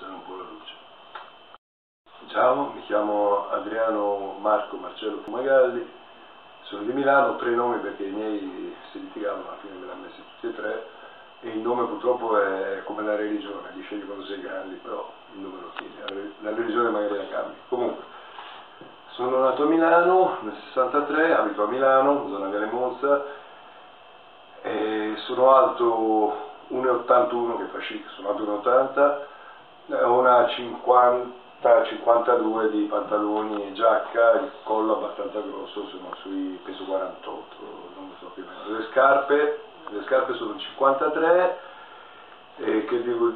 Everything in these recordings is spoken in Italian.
abbassare un po' la luce. Ciao, mi chiamo Adriano Marco Marcello Fumagalli, sono di Milano, ho 3 nomi perché i miei si litigavano, alla fine me li hanno messi tutti e 3, e il nome purtroppo è come la religione, li scegli quando sei grandi, però il nome lo tieni, la religione magari la cambi. Comunque, sono nato a Milano nel 63, abito a Milano, zona Viale Monza, e sono alto 1,81 che fa chic, sono alto 1,80, ho una 50-52 di pantaloni e giacca, il collo abbastanza grosso, sono sui peso 48, non lo so più o meno. Le scarpe sono 53, e che dico,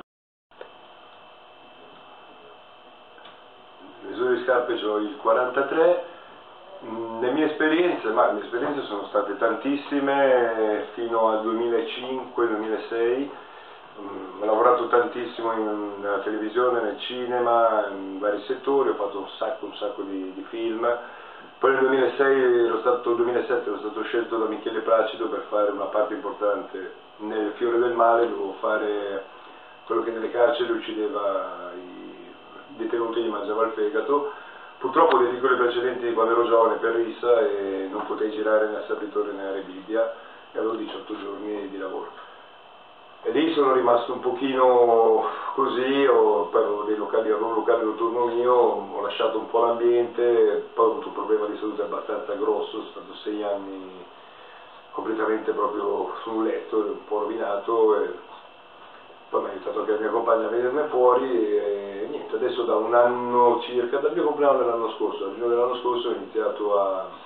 le misure di scarpe ho il 43. Le mie esperienze sono state tantissime fino al 2005-2006, ho lavorato tantissimo nella televisione, nel cinema, in vari settori, ho fatto un sacco di film. Poi nel 2007 ero stato scelto da Michele Placido per fare una parte importante nel Fiore del Male, dovevo fare quello che nelle carceri uccideva i detenuti e gli mangiava il fegato. Purtroppo le piccole precedenti quando ero giovane per rissa e non potei girare né a San Vittore né a Rebibbia e avevo 18 giorni di lavoro. E lì sono rimasto un pochino così, poi avevo un locale notturno mio, ho lasciato un po' l'ambiente, poi ho avuto un problema di salute abbastanza grosso, sono stato 6 anni completamente proprio su un letto, un po' rovinato, e poi mi ha aiutato anche la mia compagna a venirne fuori e niente, adesso da un anno circa, dal mio compleanno dell'anno scorso, dal giugno dell'anno scorso ho iniziato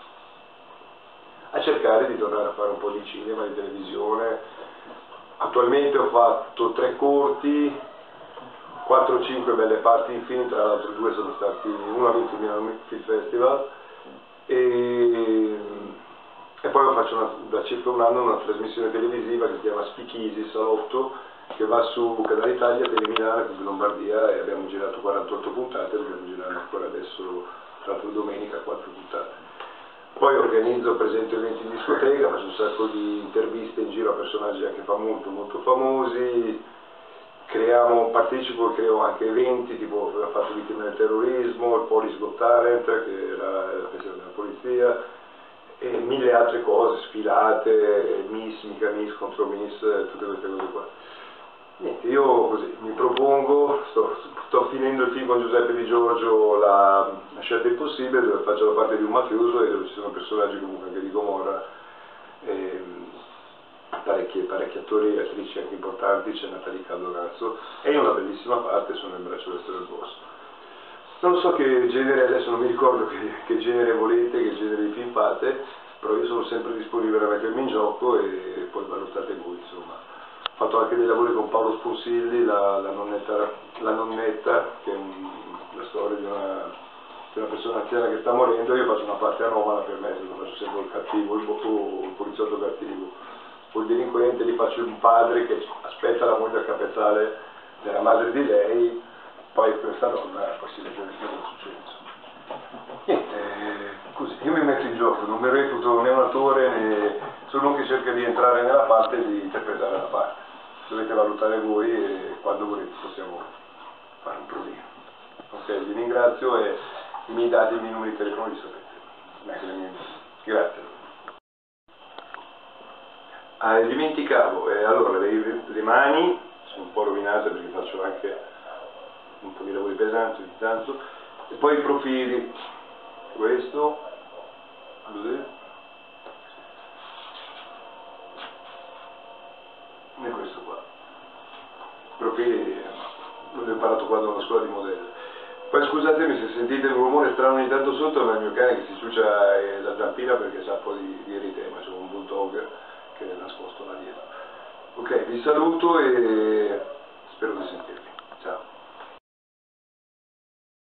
a cercare di tornare a fare un po' di cinema, di televisione. Attualmente ho fatto 3 corti, 4-5 belle parti in film, tra l'altro 2 sono stati, uno ha vinto il Milano Film Festival e poi faccio da circa un anno una trasmissione televisiva che si chiama Speakeasy Salotto, che va su Canale Italia, Telemilano e Lombardia, e abbiamo girato 48 puntate, dobbiamo girare ancora adesso, tra l'altro domenica, 4 puntate. Poi organizzo, presento eventi in discoteca, faccio un sacco di interviste in giro a personaggi anche molto famosi, partecipo e creo anche eventi, tipo ho fatto Vittime del terrorismo, il Police Got Talent, che era la festival della polizia, e 1000 altre cose, sfilate, Miss, mica Miss, contro Miss, tutte queste cose qua. Niente, io così mi propongo, sto finendo il film con Giuseppe Di Giorgio, la scelta impossibile, dove faccio la parte di un mafioso e dove ci sono personaggi comunque anche di Gomorra, parecchi attori e attrici anche importanti, c'è Natalie Caldorazzo, e io una bellissima parte sono il braccio destro del boss. Non so che genere, adesso non mi ricordo che genere volete, che genere di film fate, però io sono sempre disponibile a mettermi in gioco e poi valutate voi, insomma. Ho fatto anche dei lavori con Paolo Sponsilli, la nonnetta, che è la storia di una persona anziana che sta morendo. Io faccio una parte anomala per me, faccio sempre il cattivo, il poliziotto cattivo, o il delinquente, lì faccio un padre che aspetta la moglie al capezzale della madre di lei, poi questa donna poi si legge che cosa succede. Niente, così, io mi metto in gioco, non mi reputo né un attore né sono uno che cerca di entrare nella parte e di interpretare la parte. Dovete valutare voi e quando volete possiamo fare un provino. Ok, vi ringrazio e i miei dati, i miei numeri di telefono li sapete. Grazie. Dimenticavo, allora le mani sono un po' rovinate perché faccio anche un po' di lavori pesanti ogni tanto, e poi i profili, questo, così, e questo qua. Profili l'ho imparato quando ero alla scuola di modello. Poi scusatemi se sentite un rumore strano ogni tanto sotto, ma il mio cane che si ciuccia la zampina perché sa un po' di eritema, c'è un bulldog che è nascosto là dietro. Ok, vi saluto e spero di sentirvi.